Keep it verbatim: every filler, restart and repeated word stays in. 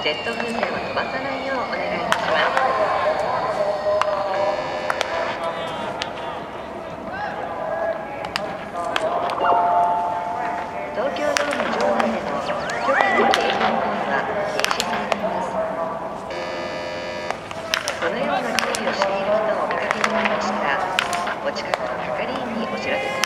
ジェット風船を飛ばさないようお願いいたします。東京ドーム場内での許可なき営業行為は禁止されています。このような行為をしている人をお見かけになりましたら、お近くの係員にお知らせください。